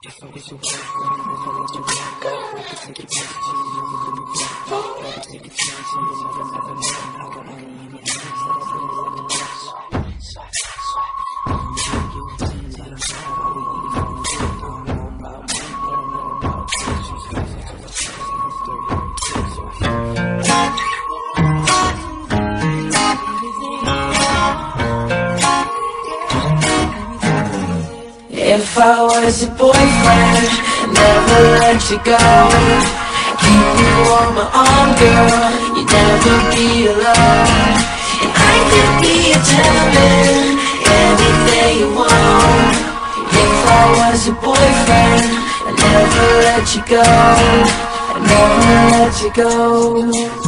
If I was your boyfriend, never let you go. Keep you on my arm, girl, you'd never be alone. And I could be a gentleman, anything you want. If I was your boyfriend, I'd never let you go. I'd never let you go.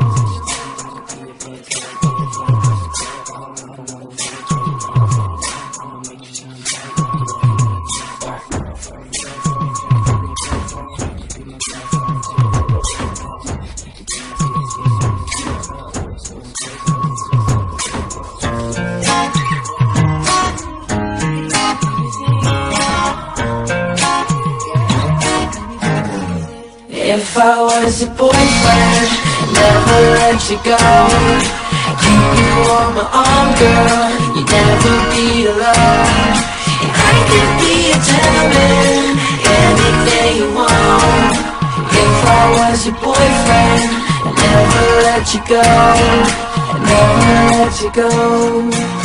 If I was your boyfriend, never let you go. Keep you on my arm, girl, you'd never be alone. And I could be a gentleman, anything you want. If I was your boyfriend, I'd never let you go. I'd never let you go.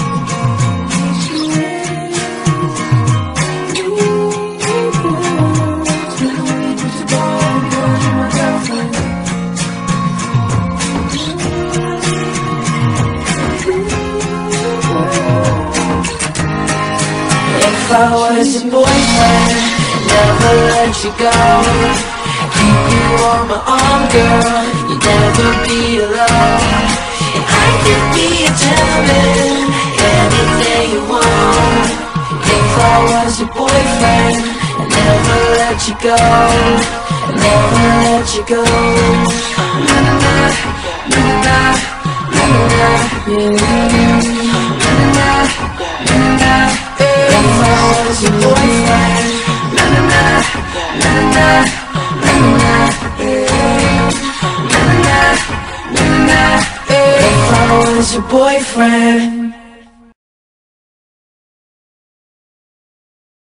If I was your boyfriend, never let you go. Keep you on my arm, girl, you'd never be alone. And I could be a gentleman, anything you want. If I was your boyfriend, I'd never let you go. I'd never let you go. Na na na, na na na, na na na, na na. If I was your boyfriend, na na na, na na na, na na na, na na na. If I was your boyfriend.